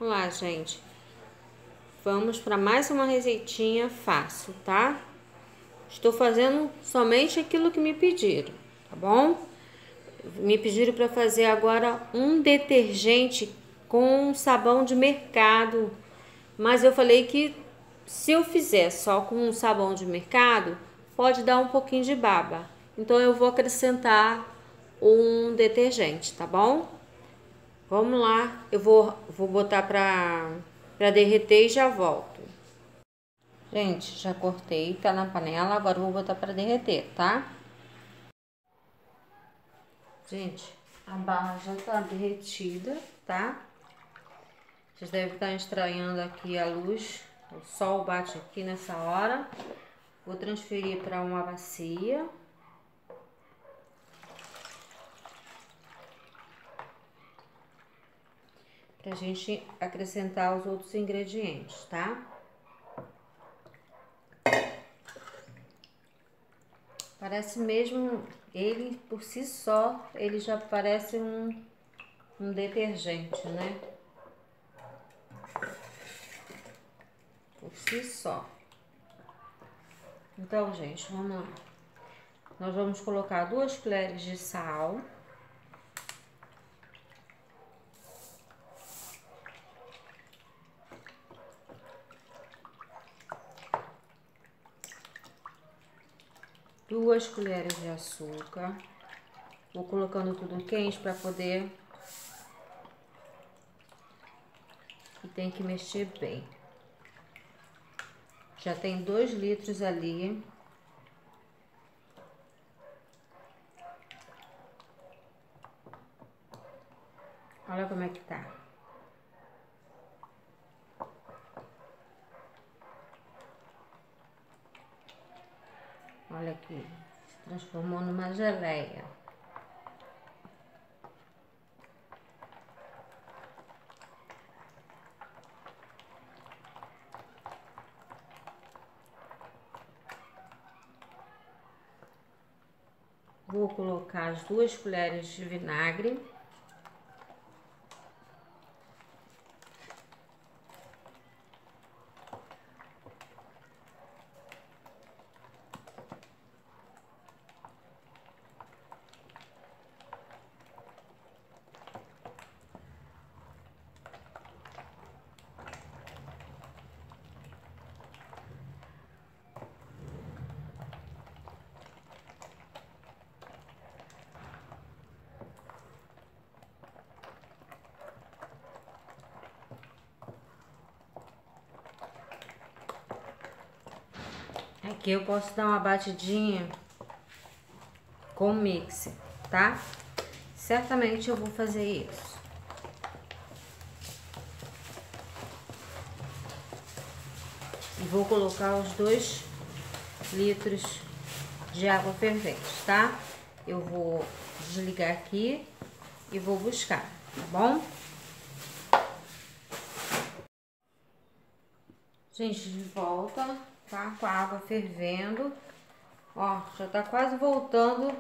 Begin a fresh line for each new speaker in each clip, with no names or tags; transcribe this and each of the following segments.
Olá, gente. Vamos para mais uma receitinha fácil, tá? Estou fazendo somente aquilo que me pediram, tá bom? Me pediram para fazer agora um detergente com sabão de mercado, mas eu falei que se eu fizer só com sabão de mercado, pode dar um pouquinho de baba. Então eu vou acrescentar um detergente, tá bom? Vamos lá, eu vou botar para derreter e já volto. Gente, já cortei, tá na panela, agora eu vou botar para derreter, tá? Gente, a barra já tá derretida, tá? Vocês devem estar estranhando aqui a luz, o sol bate aqui nessa hora. Vou transferir para uma bacia. Pra gente acrescentar os outros ingredientes, tá? Parece mesmo, ele por si só, ele já parece um detergente, né? Por si só. Então, gente, vamos lá. Nós vamos colocar 2 colheres de sal. Duas colheres de açúcar. Vou colocando tudo quente para poder... E tem que mexer bem. Já tem 2 litros ali. Olha como é que tá. Olha aqui, se transformou numa geleia. Vou colocar as 2 colheres de vinagre. Aqui eu posso dar uma batidinha com o mixer, tá? Certamente eu vou fazer isso. E vou colocar os 2 litros de água fervente, tá? Eu vou desligar aqui e vou buscar, tá bom? Gente, de volta, tá? Com a água fervendo. Ó, já tá quase voltando.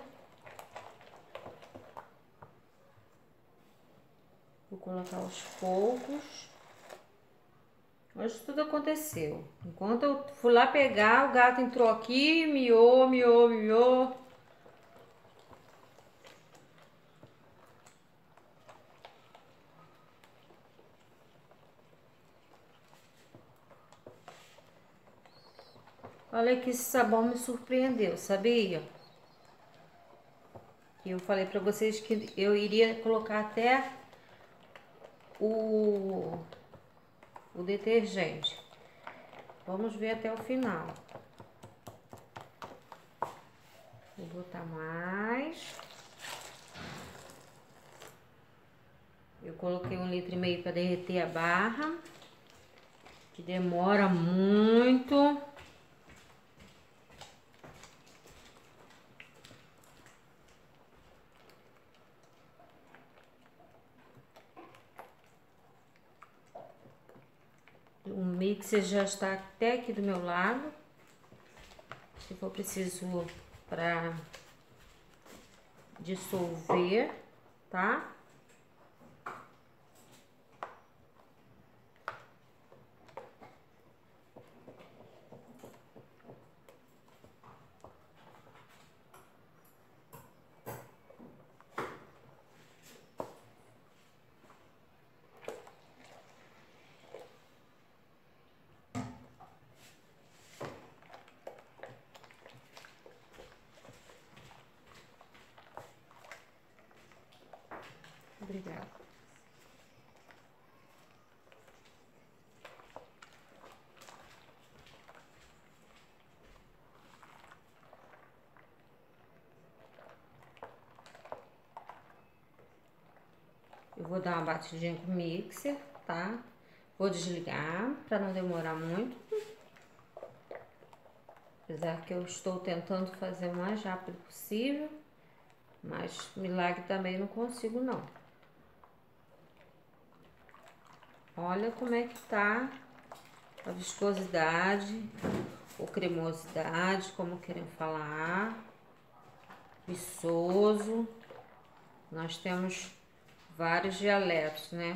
Vou colocar aos poucos. Hoje tudo aconteceu. Enquanto eu fui lá pegar, o gato entrou aqui, miou, miou, miou. Olha que esse sabão me surpreendeu, sabia? Que eu falei pra vocês que eu iria colocar até o detergente. Vamos ver até o final. Vou botar mais. Eu coloquei 1,5 litro para derreter a barra, que demora muito. O mixer já está até aqui do meu lado. Se for preciso para dissolver, tá? Obrigada. Eu vou dar uma batidinha com o mixer, tá? Vou desligar para não demorar muito. Apesar que eu estou tentando fazer o mais rápido possível, mas milagre também não consigo não. Olha como é que tá a viscosidade, ou cremosidade, como querem falar, viçoso. Nós temos vários dialetos, né?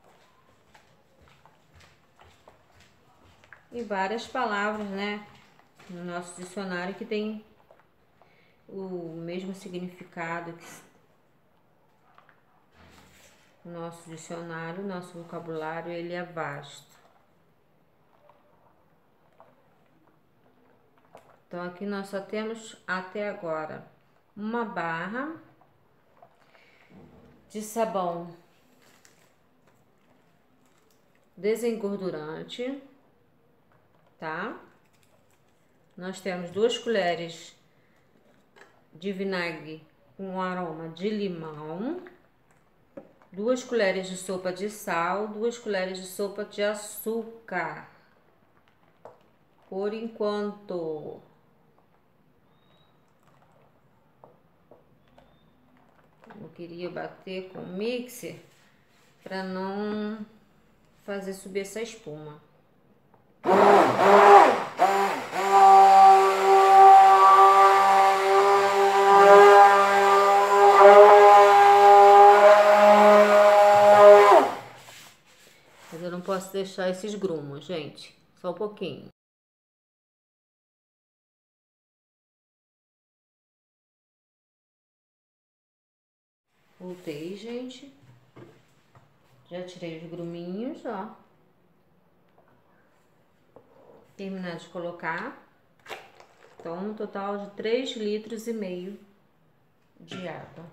E várias palavras, né? No nosso dicionário que tem o mesmo significado que o nosso dicionário, nosso vocabulário, ele é vasto. Então, aqui nós só temos até agora uma barra de sabão desengordurante, tá? Nós temos 2 colheres de vinagre com aroma de limão, 2 colheres de sopa de sal, 2 colheres de sopa de açúcar. Por enquanto. Eu queria bater com o mixer para não fazer subir essa espuma. Mas eu não posso deixar esses grumos, gente. Só um pouquinho. Voltei, gente. Já tirei os gruminhos, ó. Terminar de colocar. Então, um total de 3,5 litros de água.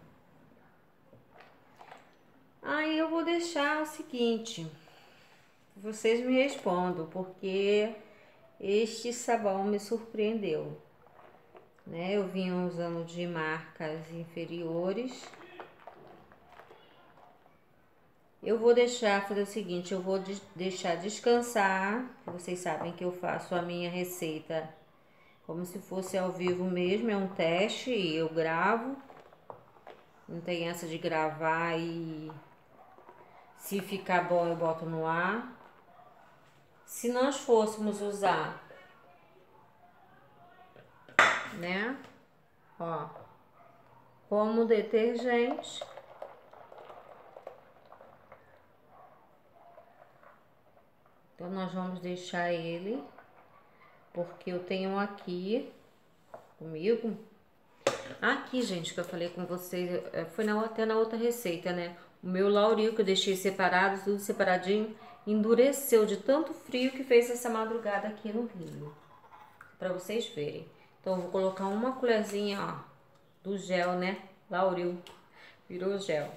Aí eu vou deixar o seguinte. Vocês me respondam, porque este sabão me surpreendeu. Né? Eu vinha usando de marcas inferiores. Eu vou fazer o seguinte, eu vou deixar descansar. Vocês sabem que eu faço a minha receita como se fosse ao vivo mesmo, é um teste e eu gravo. Não tem essa de gravar e se ficar bom eu boto no ar. Se nós fôssemos usar, né, ó, como detergente, então nós vamos deixar ele, porque eu tenho aqui comigo, aqui, gente, que eu falei com vocês, foi até na outra receita, né, o meu lauril que eu deixei separado, tudo separadinho, endureceu de tanto frio que fez essa madrugada aqui no Rio, pra vocês verem. Então, eu vou colocar uma colherzinha, ó, do gel, né, lauril, virou gel,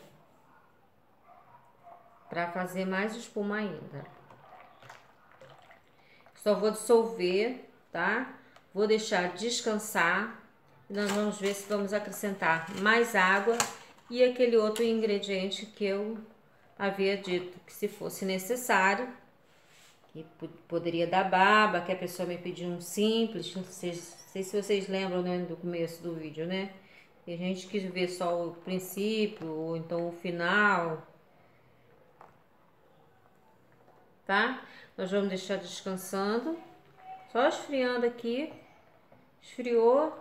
pra fazer mais espuma ainda. Só vou dissolver, tá? Vou deixar descansar. E nós vamos ver se vamos acrescentar mais água e aquele outro ingrediente que eu havia dito que se fosse necessário, que poderia dar baba, que a pessoa me pediu um simples, não sei se vocês lembram, né, do começo do vídeo, né? Tem gente que vê só o princípio ou então o final, tá? Nós vamos deixar descansando, só esfriando aqui, esfriou.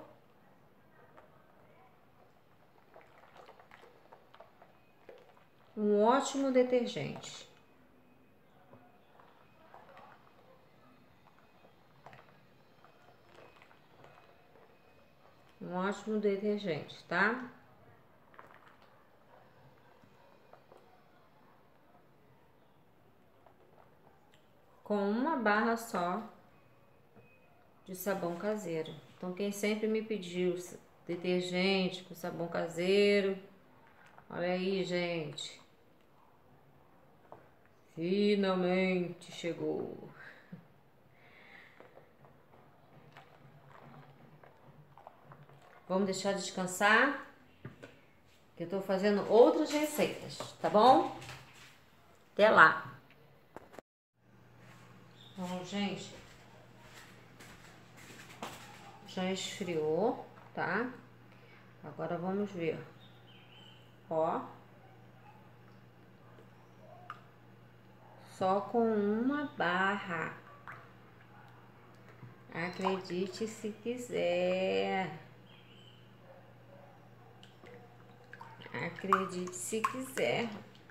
Um ótimo detergente. Um ótimo detergente, tá? Com uma barra só de sabão caseiro. Então, quem sempre me pediu detergente com sabão caseiro, olha aí, gente. Finalmente chegou. Vamos deixar descansar, que eu tô fazendo outras receitas, tá bom? Até lá. Bom, gente, já esfriou, tá? Agora vamos ver. Ó. Só com uma barra. Acredite se quiser. Acredite se quiser.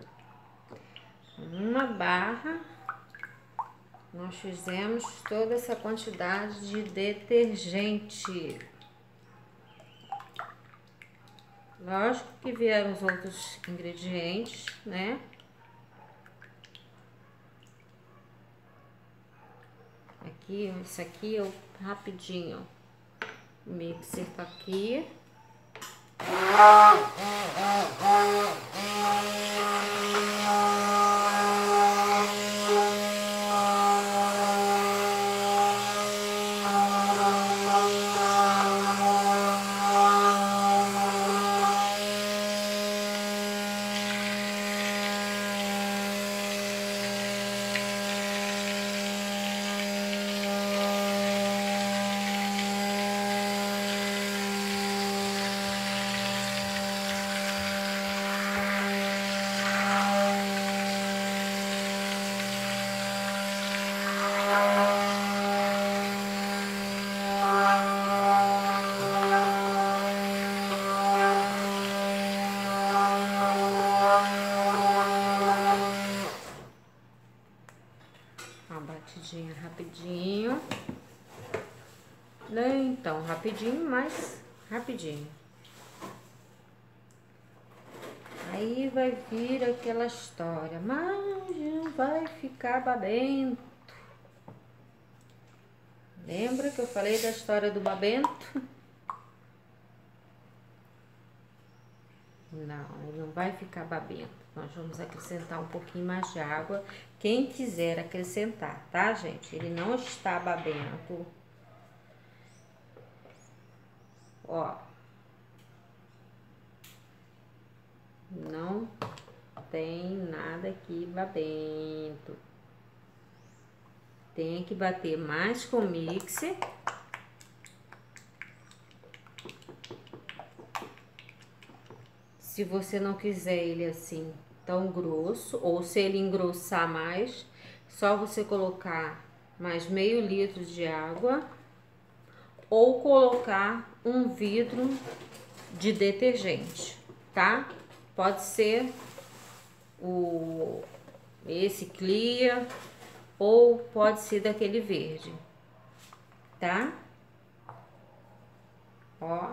Uma barra, nós fizemos toda essa quantidade de detergente. Lógico que vieram os outros ingredientes, né? Aqui, isso aqui eu rapidinho. O mixer tá aqui. Uma batidinha rapidinho. Nem tão rapidinho, mas rapidinho. Aí vai vir aquela história, mas não vai ficar babento. Lembra que eu falei da história do babento? Não, ele não vai ficar babento. Nós vamos acrescentar um pouquinho mais de água. Quem quiser acrescentar, tá, gente? Ele não está babento. Ó. Não tem nada aqui babento. Tem que bater mais com o mixer. Se você não quiser ele assim tão grosso, ou se ele engrossar mais, só você colocar mais meio litro de água ou colocar um vidro de detergente, tá? Pode ser esse Clear ou pode ser daquele verde, tá? Ó.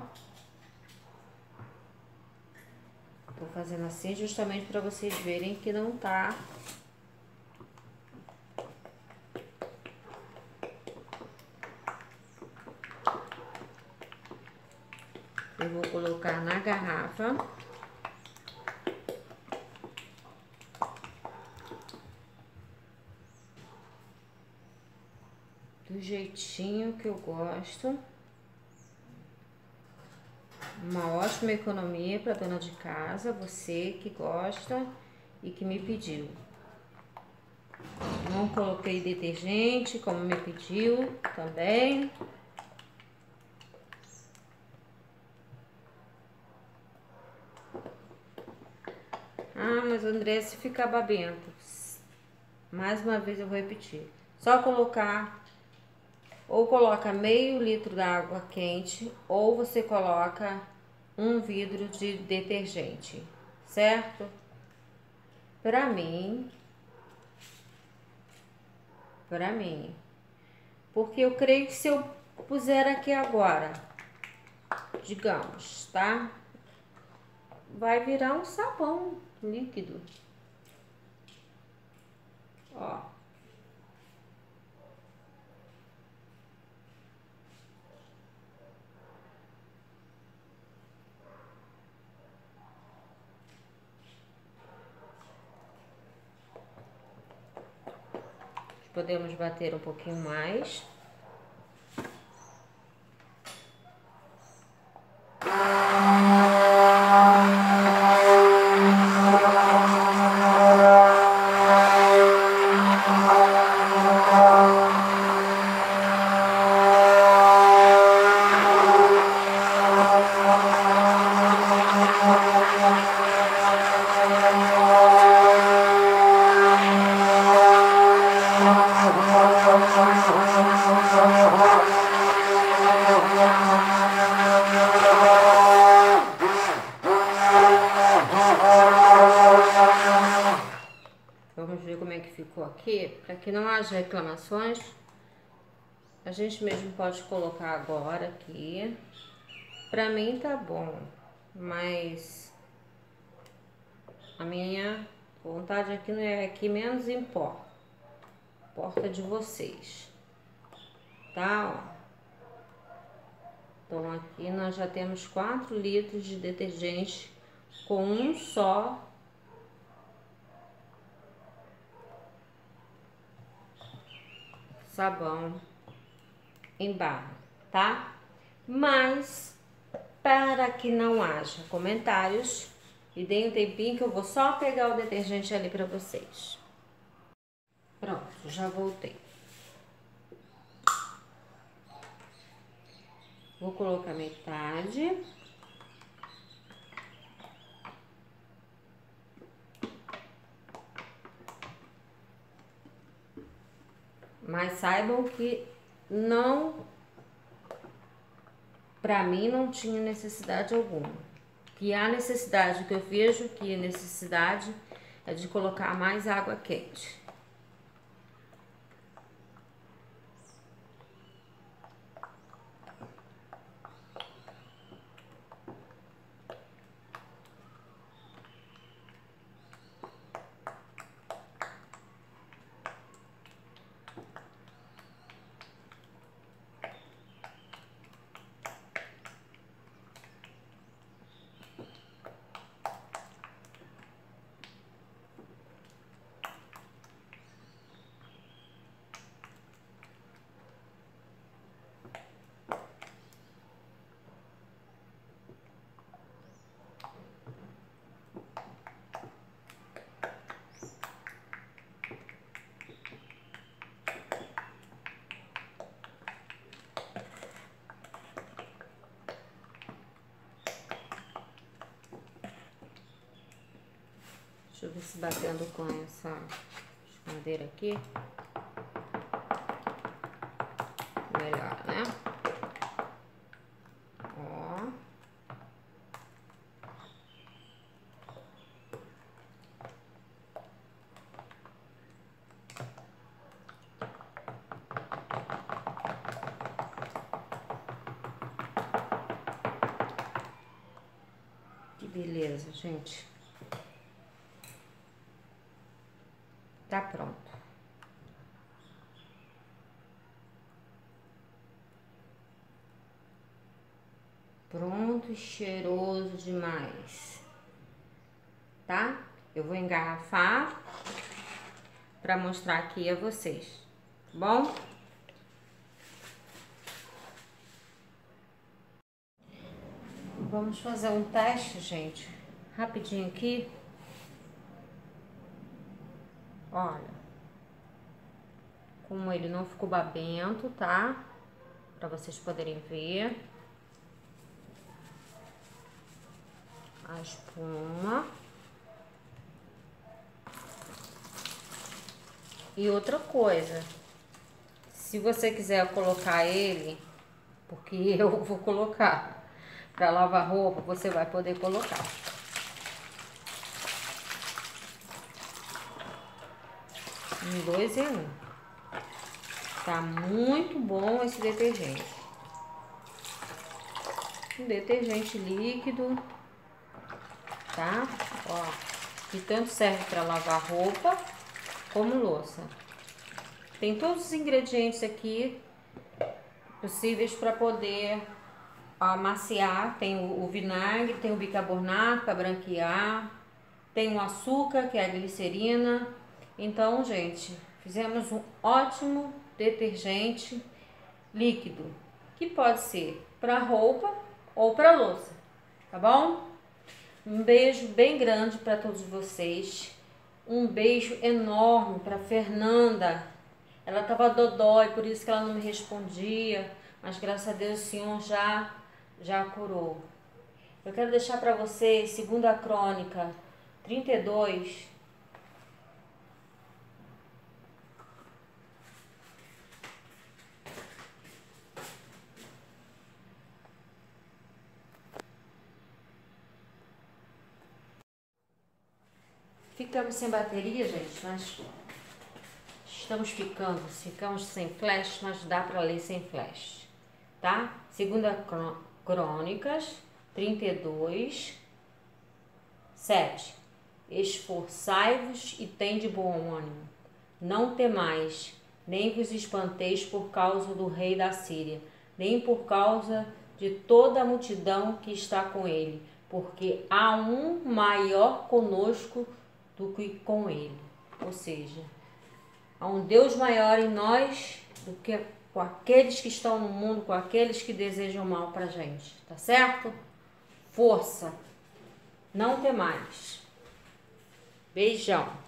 Tô fazendo assim justamente para vocês verem que não tá. Eu vou colocar na garrafa. Do jeitinho que eu gosto. Uma ótima economia para dona de casa, você que gosta e que me pediu. Não coloquei detergente, como me pediu também. Ah, mas André, se ficar babento, mais uma vez eu vou repetir. Só colocar, ou coloca meio litro de água quente, ou você coloca um vidro de detergente, certo? Pra mim, porque eu creio que se eu puser aqui agora, digamos, tá? Vai virar um sabão líquido. Ó. podemos bater um pouquinho mais. Vamos ver como é que ficou aqui, para que não haja reclamações. A gente mesmo pode colocar agora aqui. Pra mim tá bom, mas a minha vontade aqui não é que menos importa. Importa de vocês, tá? Ó. Então aqui nós já temos 4 litros de detergente com um só sabão em barra, tá? Mas para que não haja comentários, e deem um tempinho que eu vou só pegar o detergente ali para vocês. Pronto, já voltei. Vou colocar metade. Mas saibam que não, pra mim não tinha necessidade alguma. Que há necessidade, que eu vejo que a necessidade é de colocar mais água quente. Deixa eu ver se batendo com essa madeira aqui, melhor, né? Ó. Que beleza, gente. Tá pronto. Pronto e cheiroso demais. Tá? Eu vou engarrafar pra mostrar aqui a vocês, tá bom? Vamos fazer um teste, gente, rapidinho aqui. Olha, como ele não ficou babento, tá? Pra vocês poderem ver a espuma. E outra coisa, se você quiser colocar ele, porque eu vou colocar pra lavar roupa, você vai poder colocar. Em 2 em 1. Tá muito bom esse detergente. Um detergente líquido, tá? Ó, que tanto serve para lavar roupa como louça. Tem todos os ingredientes aqui possíveis para poder amaciar. Tem o vinagre, tem o bicarbonato para branquear, tem o açúcar, que é a glicerina. Então, gente, Fizemos um ótimo detergente líquido, que pode ser para roupa ou para louça, tá bom? Um beijo bem grande para todos vocês. Um beijo enorme para Fernanda. Ela estava dodói, por isso que ela não me respondia, mas graças a Deus o Senhor já curou. Eu quero deixar para vocês 2 Crônica 32. Ficamos sem bateria, gente, mas ficamos sem flash, mas dá para ler sem flash, tá? 2 Crônicas 32, 7. Esforçai-vos e tende bom ânimo. Não temais, nem vos espanteis por causa do rei da Síria, nem por causa de toda a multidão que está com ele, porque há um maior conosco do que com ele. Ou seja, há um Deus maior em nós do que com aqueles que estão no mundo, com aqueles que desejam mal pra gente, tá certo? Força, não temais. Beijão.